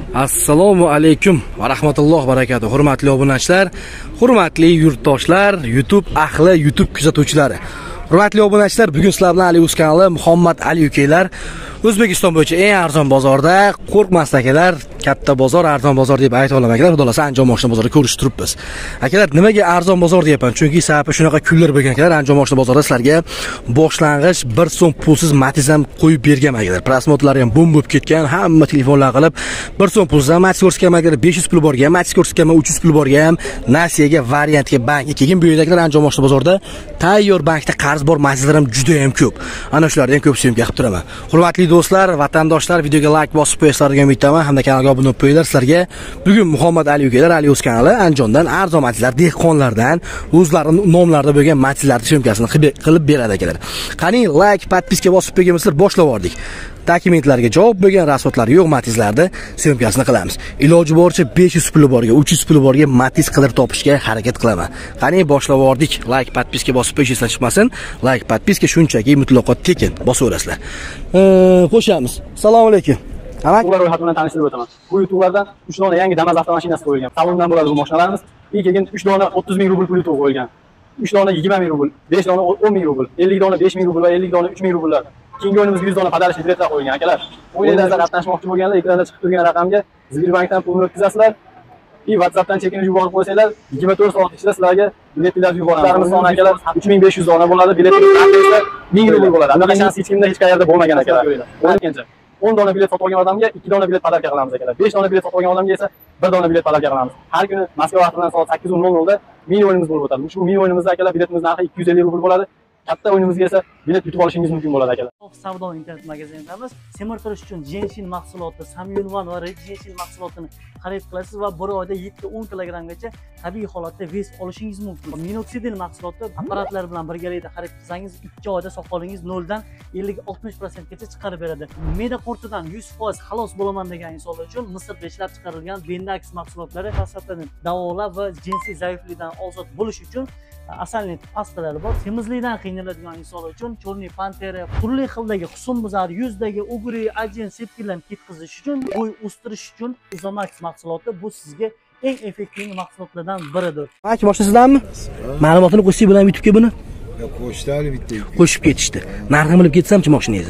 Assalomu alaykum va rahmatulloh barakatuh. Hurmatli obunachilar, hurmatli yurtdoshlar, YouTube ahli, YouTube kuzatuvchilari. Hurmatli obunachilar, bugun sizlar bilan Ali Uz kanali Muhammad Ali ukalar O'zbekiston bo'yicha eng arzon bozorda, qo'rqmasdan akalar, katta bozor, arzon bozor deb ayta olaman akalar. Xudo Andijon mashina bozorida ko'rishib turibmiz. Akalar, nimaga arzon bozor deyapman? Chunki sababi shunaqa kunlar bo'lgan akalar. Andijon mashina bozorida sizlarga boshlang'ich 1 so'm pulsiz Matiz ham qo'yib bergan akalar. Prosmotlari ham bum bo'lib ketgan, hamma telefonlar qilib 1 so'm pulsiz Matiz ko'rsatgan akalar, 500 pul borgan, Matiz ko'rsatgan 300 pul borgan, nasiyaga, variantga, bankga kelgan. Bu yerda akalar Andijon mashina bozorida tayyor bankda qarz bor Matizlar ham juda ham ko'p. Ana shulardan ko'p syomka qilib turaman. Hurmatli do'stlar, vatandoshlar, videoga like bosib qo'yishlarini umid etaman hamda kanalga obuna bo'lib qo'yinglar. Sizlarga bugun Muhammad Ali ukalar Ali Uz kanali Andijondan arzon Matizlar, dehqonlardan o'zlarining nomlarida bo'lgan Matizlar syomkasini qilib beradi akalar. Qani like, podpiska bosib qo'yganmisizlar, boshlab bordik. Dokumentlarga javob bo'lgan rasxodlar yo'q Matizlarda syomkasini qilamiz. Iloji boricha 500 puli borga, 300 puli borga Matiz qidirib topishga harakat qilaman. Qani boshlab bordik. Like, podpiska bosib qo'yishingizdan chiqmasin. Like, podpiska shunchaki mutlaqo tekin bosaverasizlar. Qo'shamiz. Assalomu alaykum. Ular ro'yxati bilan tanishtirib o'taman. Bu YouTube'lardan 3 dona yangi Damas avtomashinasi qo'yilgan. Salondan bo'ladi bu mashinalarimiz. Keyin 3 dona 30 ming rubl pul yutib qo'yilgan. 3 dona 20 ming rubl, 5 dona 10 ming rubl, 50 dona 5 ming rubl va 50 dona 3 ming rubllar. Keyingi o'yinimizga 100 dona padalish biletlar qo'yilgan akalar. O'yinlarda qatnashmoqchi bo'lganlar ekranda chiqib turgan raqamga Zvirbankdan pulni o'tkazasizlar. WhatsAppdan chekini yuborib qo'ysanglar, 24 soat ichida sizlarga biletlar yuboramiz. Soni akalar 3500 dona bo'ladi. Biletlar esa 1000 rubl bo'ladi. Anaqa shans hech kimda hech qayerda bo'lmagan akalar. O'yingancha 10 dona bilet sotib olgan odamga 2 dona bilet podarka qilamiz akalar. 5 dona bilet sotib olgan odamga esa 1 dona bilet podarka qilamiz. Har kuni Moskva vaqtidan soat 8:00 da mini o'yinimiz bo'lib o'tadi. Ushbu mini o'yinimizda akalar biletimiz narxi 250 rubl bo'ladi. Katta o'yinimizga esa bilet yutib olishingiz mumkin bo'ladi akalar. Savdo internet magazinidamiz. Semirtirish uchun jenshin mahsuloti, samyunvan va jenshin mahsulotini xarid qilasiz va bir oyda 7-10 kilogramgacha tabiiy holatda vес olishingiz mumkin. Minoxidil mahsuloti apparatlar bilan birgalikda xarid qilsangiz 2 oyda soqolingiz 0 dan 50-60% gacha chiqarib beradi. Me'da qurtidan 100% xalos bo'laman degan insonlar uchun Misrda ishlab chiqarilgan Bendax mahsulotlari hassasiyatni davolab va jinsiy zaiflikdan ozod bo'lish uchun asalni pastalari bor. Semizlikdan qiynaladigan insonlar uchun Chorniy Pantera, turli xildagi husnbuzar, yuzdagi o'g'ri, ajin, sepkillarni ketkazish uchun, bo'y o'stirish uchun Izomax mahsuloti bu sizga eng effektiv mahsulotlardan biridir. Aka, boshlasizlarmi? Ma'lumotini qo'shsak bo'ladimi YouTube'ga buni? Yo'q, qo'shishdi bitta. Qo'shib ketishdi. Narxini bilib ketsamchi mashinangizni?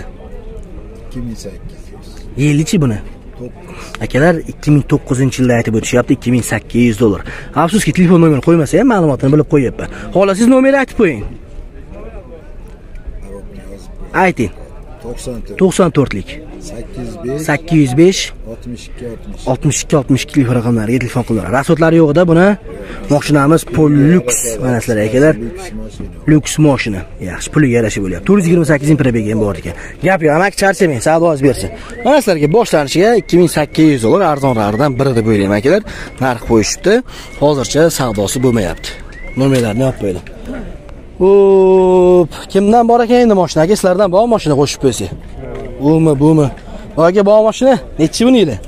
2800. Yillichi buni? Akalar 2009-yilda aytib o'tishyapti, $2800. Afsuski telefon nomerini qo'ymasa ham ma'lumotini bilib qo'yapman. Xohlasangiz nomerni aytib qo'ying. Ayting. 94lik 805 62 telefon raqamlariga telefon qilaveradi. Rasxodlari yo'q-da buni. Mashinamiz Pollux, mana sizlar akalar. Lux mashina. Yaxshi, puliga yarasha bo'lyapti. 428 ming probegi ham bor ekan. Gap yo'q, amak charchamang, savdoingiz bersin. Mana sizlarga boshlanishiga $2800 arzonlaridan biri deb o'ylayman akalar. Narx qo'yishibdi. Hozircha savdosi bo'lmayapti. Nomerlarni olib qo'ydim. Hop, kimdan bor ekan endi mashina? Aka, sizlardan bor mashina qo'shib qo'ysa. Bumi. Aka, bor mashina nechi buni yili?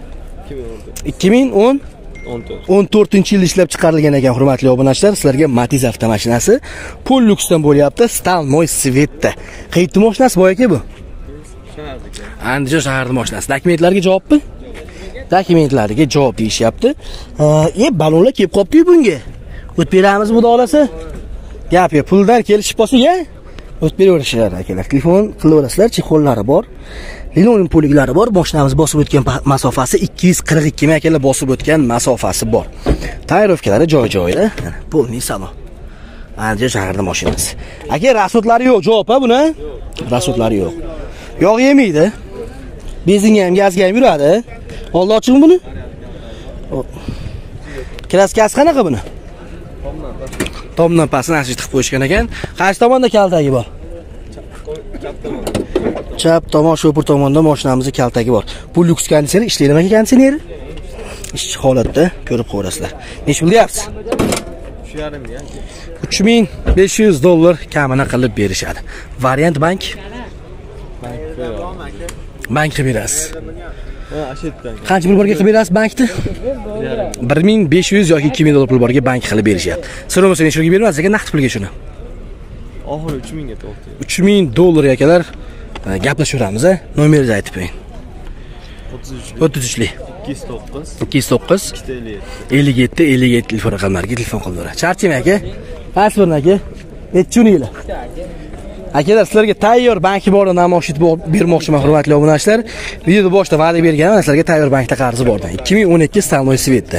2014-yilda ishlab chiqarilgan ekan, hurmatli obunachilar. Sizlarga Matiz avtomashinasi Polluxdan bo'lyapti, Stalnoy Svetda. Qayerda mashinasi bor aka bu? Andijon shaharida mashinasi. Dokumentlarga javobmi? Dokumentlariga javob deyishyapti. Balonlar kelib qolibdi bunga. O'tib beramiz bu dolasi. Gap yo'q, puldan kelishib qolsa-ya, o'tib beraverishlar akalar. Telefon qilaverasizlar, chexollari bor. Linoleum poliglari bor. Mashinamiz bosib o'tgan masofasi 242 ming akalar, bosib o'tgan masofasi bor. Tayyorlovkalari joy-joyida. Polniy salon. Andijon shaharida mashinasi. Aka, rasxodlari yo'q, javob ha buni? Rasxodlari yo'q. Yog' yemaydi. Benzinga ham, gazga ham yuradi. Oldi ochiqmi buni? Kraskasi qanaqa buni? Tomdan pastini ashib tiqib qo'yishgan ekan. Qaysi tomonda kaltagi bor? Chap tomon, sho'pir tomonda mashinamizning kaltagi bor. Bu Lux konditsioner ishlaydi ekan konditsioneri? Ishchi holatda ko'rib qo'yasizlar. Nech pul deyapsiz? 3.500 $3500 kamini qilib berishadi. Variant bank? Bank qilib berasiz. Qancha pul borga qilib berasiz bankda? 1500 yoki $2000 pul borga bank qilib berishyapti. Siz bo'lmasa nechga bermaysiz ekan naqd pulga shuni? Oxiri 3000 ga to'g'ri. $3000 akalar. Gaplashaveramiz, nomeringizni aytib qo'ying. 33lik. 209 209 257 57 telefon raqamlariga telefon qildilar. Charchimang aka. Pasport aka. Necha yil? Akalar, sizlarga tayyor banki bor namoyish etib bermoqchiman, hurmatli obunachilar. Videoda boshida va'da berganman, sizlarga tayyor bankda qarzi bordi. 2012 Stanoy Svetda.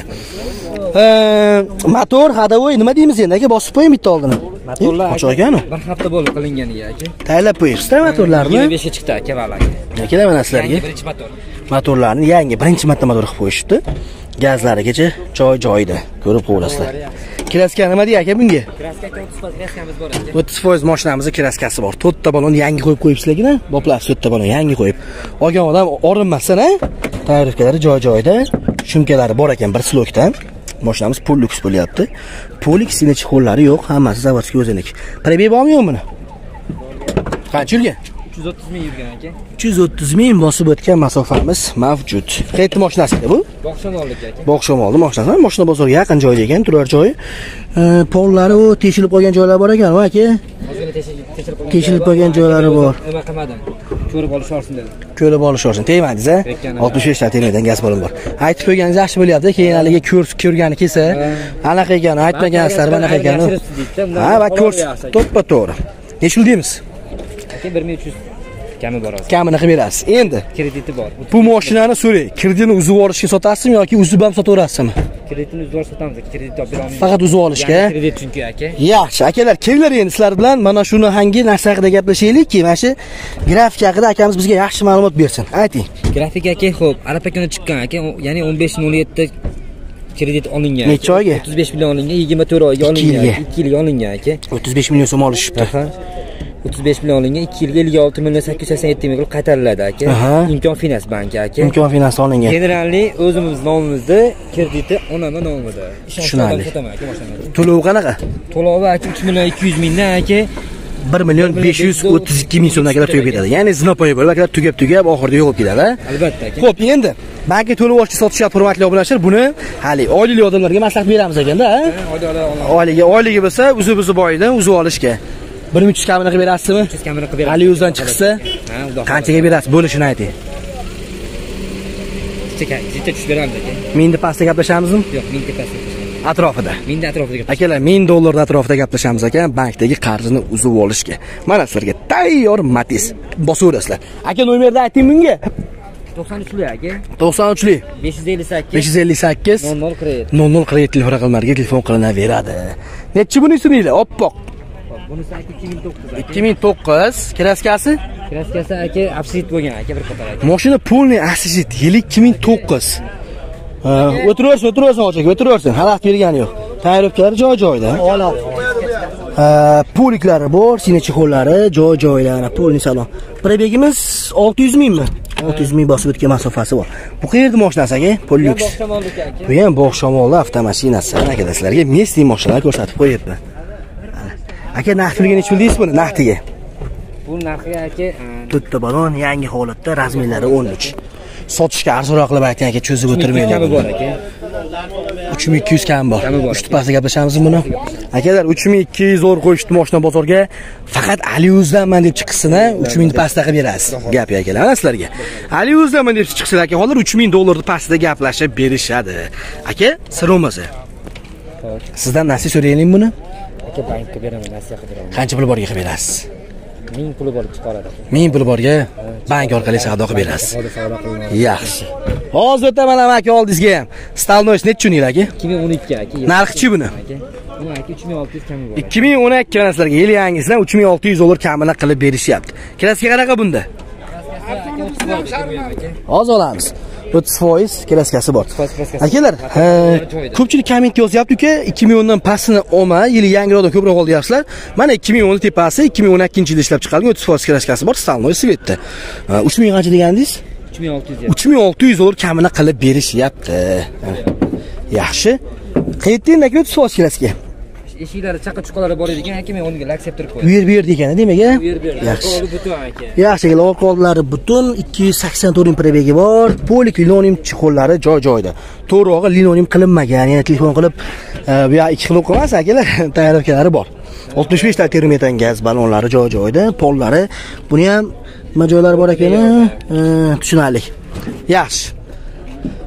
Motor hadovoy nima deymiz endi aka? Bosib qo'ying bitta oldini. Motorlar ochgan-ku. Bir hafta bo'lib qilingan aka. Tayyorlab qo'yibsiz-da motorlarni? 25 ga chiqdi aka vallahi. Akalar, mana sizlarga Birinchi motor. motorlarni yangi birinchi marta motor qilib qo'yishibdi. Gazlarigacha joy-joyida ko'rib qo'yasizlar. Kraska nima deydi aka bunga? Kraska 30% kraskamiz bor aka. 30% mashinamizda kraskasi bor. 4 ta balon yangi qo'yib qo'yibsizlar-ku, boplab 4 ta balon yangi qo'yib. Olgan odam orinmasdan, tayyorliklari joy-joyida, shumkalari bor ekan bir slokdan. Mashinamiz Polux bo'lyapti. Polix ichi qo'llari yo'q, hammasi zavodskiy o'ziniki. Prebey bormi yo'qmi buni? Qancha yurgan? 330 ming yurgan aka. 330 ming bosib o'tgan masofamiz mavjud. Qayerda mashinasi edi bu? Bog'shamollik aka. Bog'shamolni mashinasi. Mashina bozorga yaqin joyda ekan, turar joyi. Pollari u teshilib qolgan joylari bor ekan, aka. Teshilib qolgan joylari bor. Nima qilmadim? Ko'rib olish olsin dedim. Ko'rib olish olsin. Tegmadingiz, a? 65 ta tegmadan gaz balon bor. Aytib qo'yganingiz yaxshi bo'lyapti. Keyin haliga ko'rgani kelsa, anaqa ekan, aytmagansizlar, mana ekan. Ha, va ko'rs, to'ppa-to'g'ri. Nechil deymiz? Aka 1300 kami bor hozir. Kamini qilib berasiz. Endi krediti bor. bu mashinani so'rang. Kreditni uzib olishga sotasizmi yoki uzib ham sotaverasizmi? Kreditini uzib olib sotamiz. Kredit olib bera olmaymiz. Faqat uzib olishga. Kredit chunki aka. Yaxshi, akalar, kelinglar endi sizlar bilan mana shuni hangi narsa haqida gaplashaylikki, mana shu grafik haqida akamiz bizga yaxshi ma'lumot bersin. Ayting. Grafik aka, xo'p, Arapa kuni chiqqan aka, ya'ni 15.07 kredit olingan. Necha oyga? 35 million olingan, 24 oyga olingan, 2 yilga olingan aka. 35 million so'm olishibdi. 35 million olingan, 2 yilga 56 million 887 ming qaytariladi aka. Imkon Finans banki aka. Imkon Finans olingan. Generalni o'zimiz nomimizda, krediti onamning nomida. Tushunarli. To'lovi qanaqa? To'lovi aka 3 million 200 mingdan aka 1 million 532 ming so'mdan tugab ketadi. Ya'ni zinopoya bo'lib, akalar tugab oxirida yo'qolib ketadi. Albatta aka. Xo'p, endi banki to'lov olishga sotishyapti, hurmatli obunachilar. Buni hali oilali odamlarga maslahat beramiz ekanda, ha? Oilaga bo'lsa, uzib boyidan uzib olishga. 1300 kamini qilib berasizmi? 300 kamini qilib berasiz. Ali o'zdan chiqsa, qanchaga berasiz? Bo'lishini ayting. Jita tushib beramiz aka. Mingni pastda gaplashamizmi? Yo'q, mingga pastda. Atrofida. Mingda atrofida. Akalar, 1000 dollar atrofida gaplashamiz ekan, bankdagi qarzini uzib olishga. Mana sizlarga tayyor Matiz. Bosaverasizlar. Aka, nomerni ayting bunga. 93li aka. 93li 558 558 0047 telefon raqamlariga telefon qilinaveradi. Nechi buni suninglar? Oppoq. Bunisi aka 2009 aka. 2009 kraskasi? Kraskasi aka absit bo'lgan aka bir qator aka. Mashina polniy absit, yili 2009. O'tiraversin, ochak, o'tiraversin. Xalaqit bergani yo'q. Tayyorliklari joy-joyida. Poliklari bor, sinachi qo'llari joy-joylari, polniy salon. Prebegimiz 600 mingmi? 600 ming bosib o'tgan masofasi bor. Bu qayerda mashinasi aka? Polux. Bu ham Bog'shamolda avtomashinasi. Aka, sizlarga mesli mashinalar ko'rsatib qo'yibman. Aka, narx pulga necha pul deysiz buni narxiga? Bu narxiga aka to'rtta balon yangi holatda, razmerlari 13. Sotishga arzonroq qilib ayting aka, cho'zib o'tirmaydi. Kami bor aka. 3200 kam bor. Uchta pastga gaplashamizmi buni? Akalar, 3200 zo'r qo'yishdi mashina bozorga. Faqat Ali o'zdanman deb chiqsin-a, 3000 pastga qilib berasiz. Gap akalar, ana sizlarga. Ali o'zdanman deb chiqsin aka, hozir 3000 dollarni pastida gaplashib berishadi. Aka, sir bo'lmasa. Sizdan nasiya so'raylik buni? Aka, bankka beraman, nasiya qilib beraman. Qancha pul borga qilib berasiz? 1000 puli bor chiqaradi. 1000 pul borga bank orqali savdo qilib berasiz. Yaxshi. Hozir o'taman aka oldingizga ham. Stalnoy necha yil aka? 2012 aka. Narxi-chi buni? Bu aka 3600 kami bor. 2012 narsalarga yil yangisidan 3600 dollar kamini qilib berishyapti. Kraska qanaqa bunda? Hozir olamiz. 30% kraskasi bor. Akalar, ko'pchilik komment yozyapti-ku, 2010 dan pastini olma, yili yangiroqdan ko'proq ol deyapsizlar. Mana 2010 tepasi 2012-yilda ishlab chiqarilgan 30% kraskasi bor, Stanoy Svetda. 3000 qancha degandingiz? 3600. 3600 dollar kamini qilib berishyapti. Yaxshi. Qayerdan aka 30% kraska? Eshiklari chaqa-chuqalari bor ekan, aka men unga laksab turib qo'yaman. Bu yer ekan, demak a? Yaxshi. Butun aka. Yaxshi, orqa oldlari butun, 284 prebegi bor, polik linoleum chiqollari joy-joyida. To'g'rirog'i linoleum qilinmagan, yana telefon qilib, bu yoq 2 xil qilmas akalar, tayyorliklari bor. 65 ta termometr gaz balonlari joy-joyida, pollari, buni ham nima joylari bor ekan, tushunarli. Yaxshi.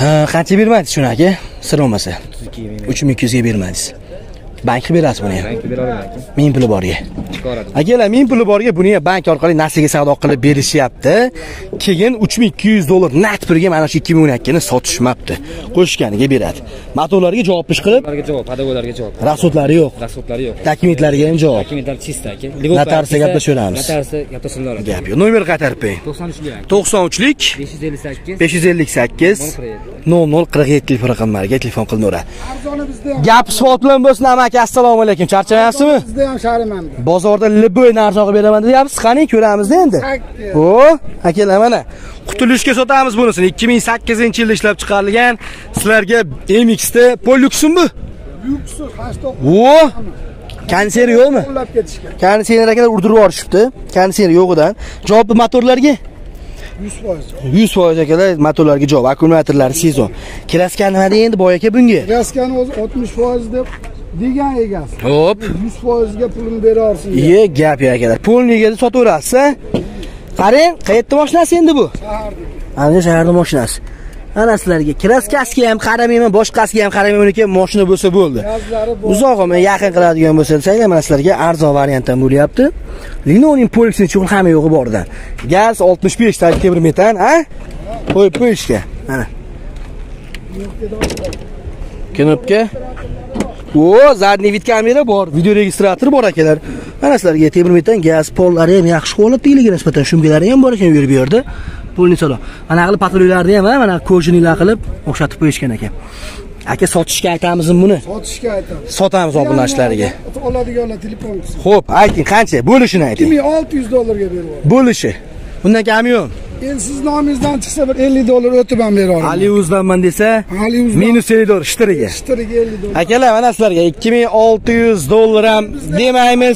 Ha, qancha bermadingiz shuni aka? Sir bo'lmasa. 3200 ga bermadingiz. Bankga berasiz buni ham. Bankga bera olaman aka. Men puli borga. Chiqaradi. Akalar, men puli borga buni ham bank orqali nasiga savdo qilib berishyapti. Keyin $3200 naqd pulga mana shu 2012 ni sotishmabdi. Qo'shganiga beradi. Motorlarga javob qilib, Pedagoglarga javob. rasxodlari yo'q. Rasxodlari yo'q. Dokumentlariga ham javob. Dokumentlar chista aka. Notarsga gaplashamiz. Notarsga gaplashamiz. Gap yo'q. Nomer qaytarib qo'ying. 93lik. 93lik 558 0047 telefon raqamlariga telefon qilaveradi. Gap savol bilan bo'lsin, amaki, assalomu alaykum. Charchamayapsizmi? Sizda ham shariman. Bozorda liboy narxi beraman deyapsiz. Qani ko'ramiz endi. O, akalar mana qutulishga sotamiz bunisini. 2008-yilda ishlab chiqarilgan. Sizlarga MX-da Polyuxmi bu? Lyuksi 89. O, konseri yo'qmi? Qo'llab ketishgan. Konseri akalar urdirib yuborishibdi. Konseri yo'g'idan. Javobli motorlarga 100%. 100% akalar motorlarga javob. Akkumulyatorlari sezon. Kraska nima deydi boy aka bunga? Kraskani o'zi 60% deb degan egasi. Hop. 100% ga pulini beraversin. Ye, gap yo'q akalar. Polniga sotaverasiz. Qarang, qayerda mashinasi endi bu? Shahardagi. Ana shaharda mashinasi. Ana sizlarga kraskasiga ham qaramayman, boshqasiga ham qaramayman, uniki mashina bo'lsa bo'ldi. Gazlari bor. Uzoqmi yaqin qiladigan bo'lsa, desanglar mana sizlarga arzon variantdan bo'lyapti. Linoning Polixning uchun hamma yo'g'i bordan. Gaz 65 ta temir metan, ha? Qo'yib qo'yishga. Mana. Knopka. O, zadniy vid kamera bor, video registrator bor akalar. Mana sizlarga temir metan gaz pollari ham yaxshi holatdaligini nisbatan shumkalari ham bor ekan bu yerda. Pulni solo. Mana qilib patrullarni ham mana kojinilar qilib o'xshatib qo'yishgan ekan. Aka sotishga aytamizmi buni? Sotishga aytamiz. Sotamiz obunachilariga. Oladiganlar telefon qilsin. Xo'p, ayting qancha? Bo'lishini ayting. $2600 ga berib. Bo'lishi. Bundan kam yo'q. Endi siz nomingizdan chiqsa bir $50 o'tib ham bera olaman. Aliuzdanman desa, minus $50 ishtiriga. Ishtiriga $50. Akalar, mana sizlarga $2600 ham demaymiz.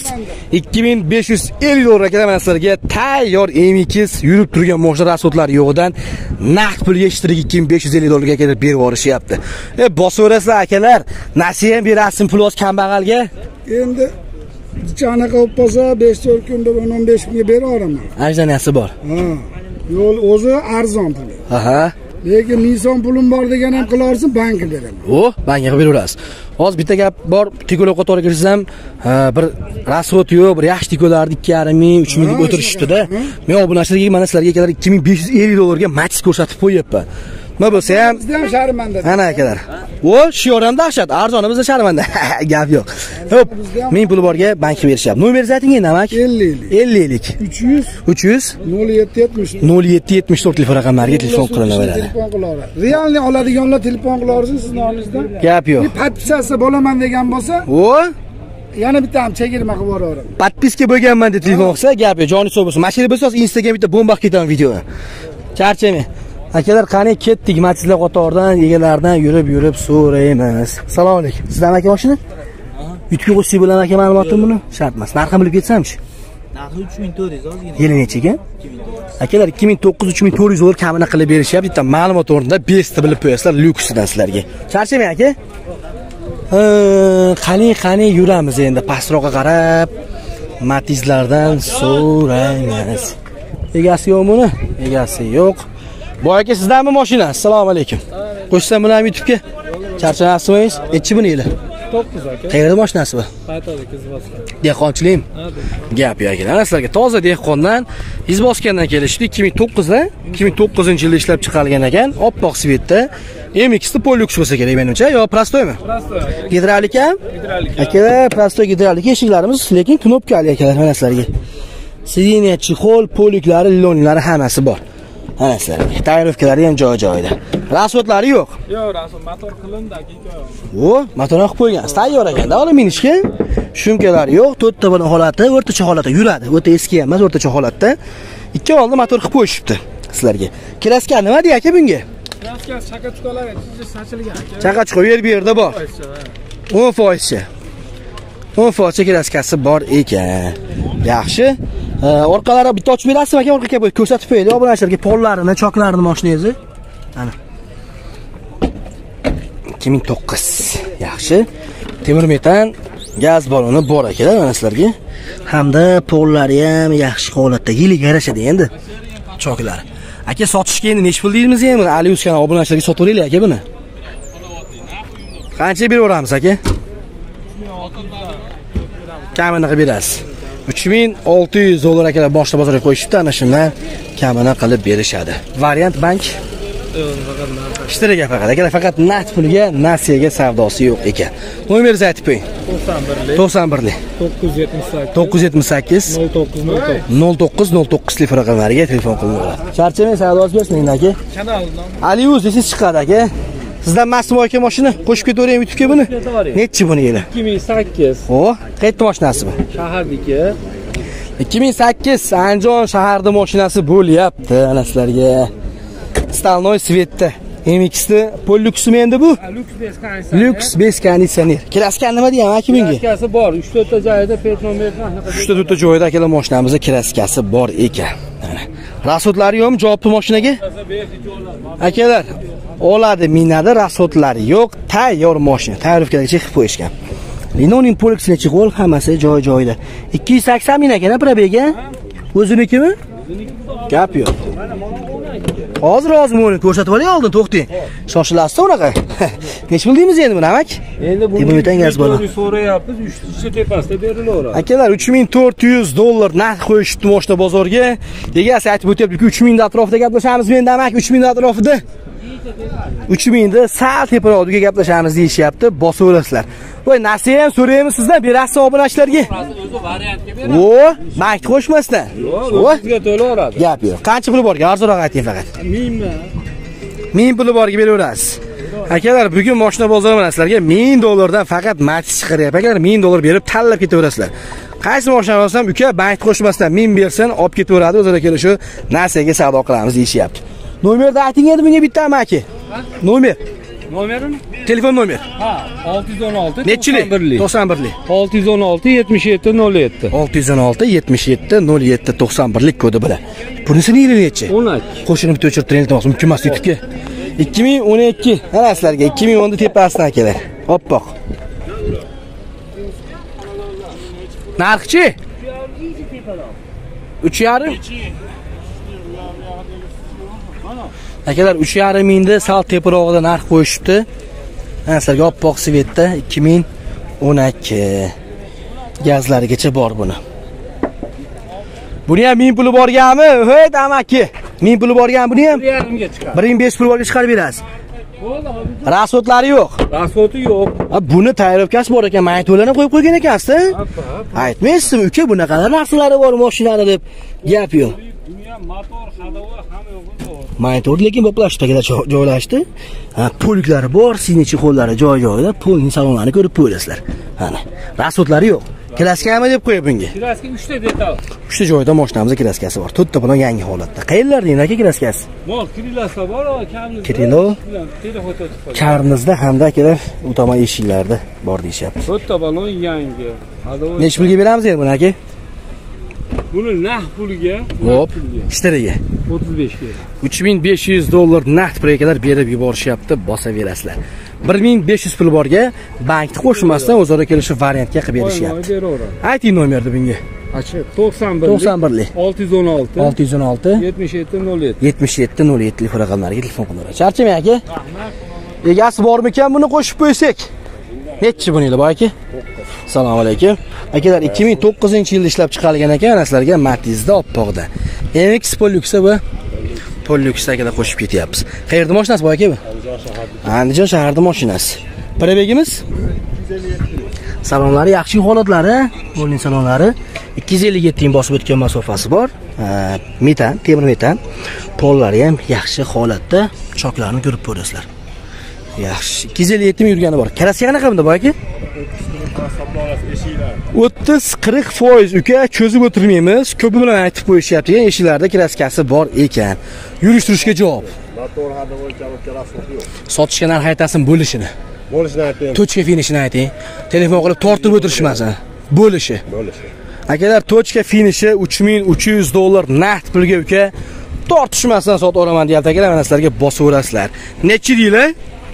$2550 akalar mana sizlarga tayyor MX yurib turgan mashina rasxodlari yo'g'idan naqd pulga ishtiriga $2550 ga kelib berib yuborishyapti. Bosaverasizlar akalar, nasiya ham berasizmi pul oz kambag'alga? Endi chanaqa bo'lib qolsa 5-4 kunda 15 kunga bera olaman. Ajdaniyasi bor. Ha. Yo'l o'zi arzon pul. Aha. Lekin ming pulim bor degan ham qilarsin, bankka beraman. O, bankga beraverasiz. Hozir bitta gap bor, tikolar qatoriga kirsangiz ham bir rasxod yo'q, bir yaxshi tikolarni 2,5 ming, 3 ming deb o'tirishibdi-da. Men obunachilarga mana sizlarga akalar $2550 ga Matiz ko'rsatib qo'yapman. Nima bo'lsa ham bizda ham sharmanda. Ana akalar. O, shu yo'ram dahshat, arzoni bizda sharmanda. Gap yo'q. Hop, men puli borga bankga berishyapti. Nomer ayting endi, amak. 50lik. 300 0774 telefon raqamlariga telefon qilaveradi. Telefon qilaveradi. Realni oladiganlar telefon qilaversin siz nomingizdan. Gap yo'q. Podpisatsiya bo'laman degan bo'lsa, o yana bitta ham chegirma qilib yuboraman. Podpiska bo'lganman deb telefon qilsa, gap yo'q, joni sog' bo'lsin. Mashina bo'lsa, Instagram bitta bomba ketaman videoni. Charchamang. Akalar, qani ketdik Matizlar qatoridan, egalaridan yurib so'raymiz. Assalomu alaykum. Sizdan aka mashina? Yutib qo'ysiz bilan aka ma'lumotim buni? Shart emas. Narxini bilib ketsamchi? Narxi 3400 ozgina. Yili necha ekan? Akalar, 2900-3400 kamini qilib berishyapti. Bitta ma'lumot o'rnida besta bilib qo'yasizlar, lyuksidan sizlarga. Charchamang aka. Qani yuramiz endi pastroqqa qarab Matizlardan so'raymiz. Egasi yo'qmi buni? Egasi yo'q. Boy aka, sizdanmi mashina? Assalomu alaykum. Qo'shsam bilan YouTube'ga. Charchamayapsizmi? Nechi buni yili? 9 aka. Qayerda mashinasi bu? Qaytadi Izboskan. Dehqonchilikmi? Gap yo'q aka. Sizlarga toza dehqondan Izboskandan kelishdi. 2009da, 2009-yilda ishlab chiqarilgan ekan. Oppoq svetda. MX da Polyux bo'lsa kerak menimcha, yo prostoymi? Prostoy. Gidravlika? Gidravlika. Akalar, prostoy gidravlika eshiklarimiz, lekin knopkali akalar mana sizlarga. Sideniya, chexol, polyuklari, lilonlari hammasi bor. Ana sizlarga. Tayyorlari ham joy-joyida. Rasxodlari yo'q. Yo'q, rasxod motor qilindi aka. O, motorni qilib qo'ygan. Tayyor ekan-da, olib minishga. Shumkalari yo'q, to'rtta buni holati, o'rtacha holatda yuradi. O'ta eski emas, o'rtacha holatda. Ikki oldin motor qilib qo'yishibdi sizlarga. Kraska nima deydi aka bunga? Kraska chaqachuqalar sachilgan aka. Chaqachuq bu yerda bor. 10%. 10% kraskasi bor ekan. Yaxshi. Orqalari bitta ochib berasizmi aka? Orqaga qo'yib ko'rsatib qo'yaylik obunachilarga pollarini, choklarini mashinangizni. Ana. 2009. Yaxshi. Temir metan gaz baloni bor akalar mana sizlarga. Hamda pollari ham yaxshi holatda, yiliga yarashadi endi. Choklari. Aka sotishga endi nech pul deymiz endi? Ali Uzkan obunachilarga sotib o'raylik aka buni. Qancha beraveramiz aka? Kamini qilib berasiz. 3600 dollar akalar boshqa bozorga qo'yishibdi, ana shundan kamini qilib berishadi. Variant bank ishtiraga faqat akalar, faqat naqd pulga, nasiyaga savdosi yo'q ekan. Nomeringizni aytib qo'ying. 91lik 978 0909 telefon raqamlariga telefon qilinadi. Charchamay savdosi bersin endi aka. Ali Uz desiz chiqadi aka. Sizdan Masimo aka mashina qo'shib ketaveraymi YouTube'ga buni? Nechi buni yili? 2008. O, qayerda mashinasimi? Shahardagi. 2008 Andijon shaharda mashinasi bo'lyapti ana sizlarga. Stalnoy svetda. MX-da Polluxmi endi bu? Lux bez konditsioner. Kraska nima deyman aka bunga? Kraskasi bor. 3-4 ta joyda pet nomer anaqa. 3-4 ta joyda akalar mashinamizda kraskasi bor ekan. Rasodlari yo'qmi javobli mashinaga? Akalar, oladi, minadi, rasodlari yo'q, tayyor mashina. Tayyorliklarga qilib qo'yishgan. Linoning Polluxni chiqol hammasi joy-joyida. 280 ming ekan, probega. O'zinikimi? Gap yo'q. Hozir uni ko'rsatib olay oldin, to'xting. Shoshilasiz unaqa. Nech pul deymiz endi buni, amak? Endi buni o'tangiz bola. So'rayapmiz, 3 tepasida berilaveradi. Akalar 3400 dollar narx qo'yishdi mashina bozorga. Egasi aytib o'tyapti-ku 3000 da atrofida gaplashamiz endi, amak 3000 da atrofida. 3000 da sal teparoqda gaplashamiz deyishyapti, bosib olasizlar. Voy, nasiya ham so'raymiz sizdan, berasiz obunachilarga. O'zi variantga beradi. O, bank qo'shmasdan. Yo'q, sizga to'laveradi. Gap yo'q. Qancha puli borga? Arzonroq ayting faqat. 1000 mi? 1000 puli borga beraverasiz. Akalar, bugun mashina bozori bilan sizlarga 1000 dollardan faqat Matiz chiqaryapti. Akalar, 1000 dollar berib tanlab ketaverasizlar. Qaysi mashina olsam, uka bank qo'shmasdan 1000 bersin, olib ketaveradi, o'zaro kelishu nasiyaga savdo qilamiz deyishyapti. Nomerni ayting endi bunga bitta amaki. Nomer. Nomerini? Telefon nomer. Ha, 616 Nechchilik? 91lik. 616 77 07. 616 77 07 91lik kodi bilan. Bunisini yili nechi? 12. Qo'shini bitta o'chirtirib iltimos, mumkin emas YouTube'ga. 2012. Ana sizlarga 2010 tepasidan akalar. Oppoq. Narxchi? 3.5. Akalar 3.5 mingda sal teparog'ida narx qo'yishibdi. Ana sizlarga oppoq svetda 2012 gazlarigacha bor buni. Buni ham 1000 puli borganmi? Hey, amaki. 1000 puli borgan buni ham 1.5 chiqadi. 1500 pul borga chiqarib berasiz. Rasodlari yo'q. Rasoti yo'q. Buni tayyorlovkasi bor ekan, mayto'larni qo'yib qo'ygan ekansiz-da? Aytmaysizmi, uka, bunaqa narsalari bor mashinada deb gap yo'q. Motor, hadava hamma yo'q. Maytor lekin bu plastikda joylashdi. Poliklari bor, sinichi qo'llari joy-joyida, polning salonlarini ko'rib qo'yasizlar. Mana, rasodlari yo'q. Kraskami deb qo'yib bunga. Kraska 3 ta detal. 3 ta joyda mashinamizda kraskasi bor. 4 ta bilan yangi holatda. Qayerlarda endi aka kraskasi? Mol Kirilasa bor, kamni. Kirilo. Karnizda hamda akalar u tomon eshiklarda bor deyishyapti. 4 ta balon yangi. Nech pulga beramiz endi buni aka? Buni naqd puliga, hop, ishtiriga 35 ga. 3500 dollar naqd pulga berib yuborishyapti, bosaverasizlar. 1500 pul borga bankni qo'shmasdan o'zaro kelishib variantga qilib berishyapti. Ayting nomerni bunga. 91lik 616 77 07 77 07 telefon raqamlariga telefon qilaverasiz. Charchamang aka. Egasi bormikan buni qo'shib qo'ysak? Nechi buni yili boy aka? Assalomu alaykum. Akalar 2009-yilda ishlab chiqarilgan ekan, sizlarga Matizda oppoqda. MX Pollux'i bu. Pollux'daga qo'shib ketyapmiz. Qayerda mashinasi boy aka bu? Andijon shaharda mashinasi. Probegimiz? Salonlari yaxshi holatlari, bo'lgan salonlari 257 ming bosib o'tgan masofasi bor. Metan, temir metan. Pollari ham yaxshi holatda, choklarni ko'rib ko'rasizlar. Yaxshi. 257 ming yurgani bor. Kraska qanaqa bunda boy aka? 30-40% uka cho'zib o'tirmaymiz. Ko'pi bilan aytib qo'yishyapti, eshiklarda kraskasi bor ekan. Yurishtirishga javob. Motor hadava kabi rasot yo'q. Sotishga narx aytasin bo'lishini. Bo'lishini ayting. Tochka finishini ayting. Telefon qilib tortib o'tirishmasin. Bo'lishi. Akalar, tochka finishi 3300 dollar naqd pulga uka. Tortishmasdan sotib olaman deyapti akalar, mana sizlarga bosaverasizlar. Nechi deylar?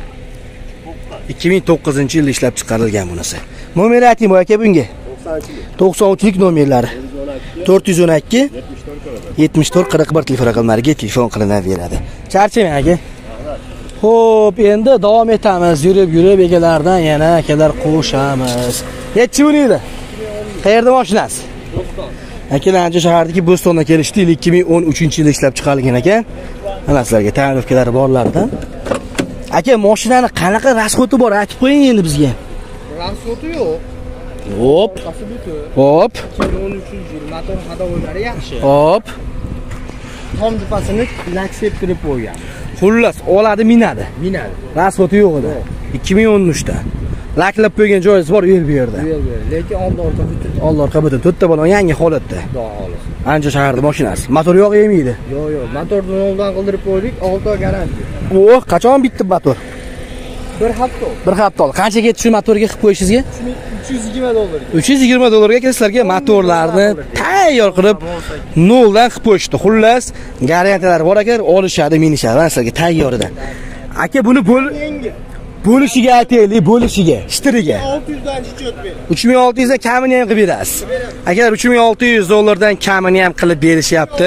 2009-yilda ishlab chiqarilgan bunisi. Nomer ayting boy aka bunga. 93lik nomerlari. 412 74 41 telefon raqamlariga telefon qilinaveradi. Charchamang aka. Xo'p, endi davom etamiz. Yurib egalardan yana akalar qo'shamiz. Nechi bo'ladi? Qayerda mashinasi? Akalar ancha shahardagi Bo'stondan kelishdi. 2013-yilda ishlab chiqarilgan ekan. Mana sizlarga ta'riflari borlardan. Aka, mashinani qanaqa rasxoti bor? Aytib qo'ying endi bizga. Rasxoti yo'q. Hop. Hop. 2013-yil motor hadovoylari yaxshi. Hop. Tom dipasini laksib kirib qo'ygan. Xullas, oladi, minadi. Minadi. Rasxoti yo'q edi. 2013 da. Laklab qo'ygan joyingiz bor bu yerda. Lekin oldi orqa butun to'rtta balon yangi holatda. Xudo xolis. Ancha shaharda mashinasi. Motor yo'q yemaydi. Yo'q. Motorni oldin qildirib qo'ydik, 6 oy garantiya. O, qachon bitdi motor? Bir hafta. Bir hafta oldi. Qancha ketdi shu motorga qilib qo'yishingizga? $320. $320 sizlarga motorlarni tayyor qilib noldan qilib qo'yishdi. Xullas, garantiyalar bor ekan, olishadi, minishadi. Men sizlarga tayyoridan. Aka, buni bo'lishiga aytaylik, bo'lishiga, shtiriga. 600 dan chiqib beradi. 3600 dan kamini ham qilib berasiz. Akalar $3600 dan kamini ham qilib berishyapti.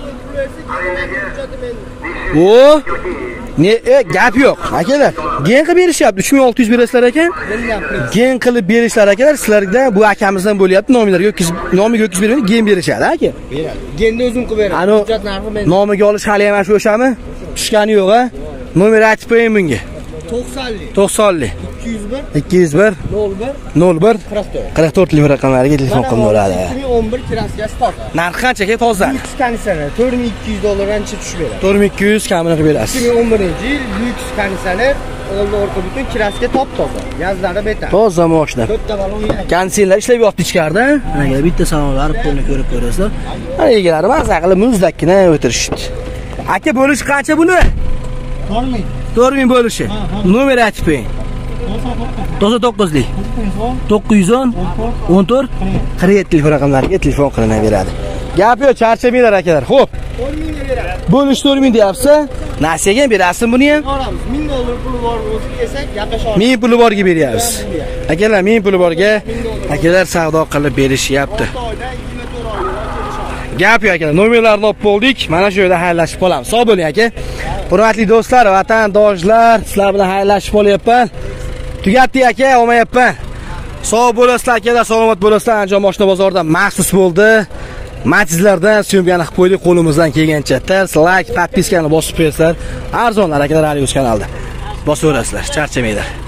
O, gap yo'q. Akalar, gen qilib berishyapti. 3600 berasizlar ekan. Gen qilib berishlar akalar, sizlardan bu akamizdan bo'lyapti. Nomiga o'tkazib beradi, gen berishadi aka. Beradi. Genni o'zim qilib beraman. Hujjat narxi men. Nomiga olish hali ham o'shami? Tushgani yo'q, ha? Nomer aytib qo'ying bunga. 90 201 01 44 telefon raqamlariga telefon qilinadi. 2011 kraskasi toza. Narxi qanchaga toza? Lux konditsioner $4200 dan chiqib tushib beradi. 4200 kamini qilib berasiz. 2011-yil Lux konditsioner oldi orqa butun kraska top toza. Gazlari beton. Toza mashina. To'rtta balon yangi. Konditsionerlar ishlab yotdi ichkarida. Mana bitta salonlari qo'lni ko'rib ko'rasizlar. Mana egalari maza qilib muzdakkina o'tirishdi. Aka, bo'lish qancha buni? 4000 bo'lishi. Nomer aytib qo'ying. 99lik 910 14 47 telefon raqamlariga telefon qilinaveradi. Gap yo'q, charchamanglar akalar. Xo'p. 4000 ga beradi. Bo'lish 4000 deyapsa, nasiyaga berasizmi buni ham? Olamiz. $1000 puli bor bo'lsa kelsak, gaplashamiz. 1000 puli borga beryapsiz. Akalar, 1000 puli borga akalar savdo qilib berishyapti. Gap yo'q akalar, nomerlarni olib bo'ldik. Mana shu yerda xayrlashib qolamiz. Sog' bo'ling aka. Hurmatli do'stlar, vatandoshlar, sizlar bilan xayrlashib qolyapman. Tugatdi aka, olmayapman. Sog' bo'lasizlar akalar, salomat bo'lasizlar. Andijon mashina bozoridan maxsus bo'ldi. Matizlardan syomkani qilib qo'ydik qo'limizdan kelgancha. Like, podpiskani bosib qo'yasizlar. Arzonlar akalar, Ali Uz kanalda. Bosaverasizlar, charchamaylar.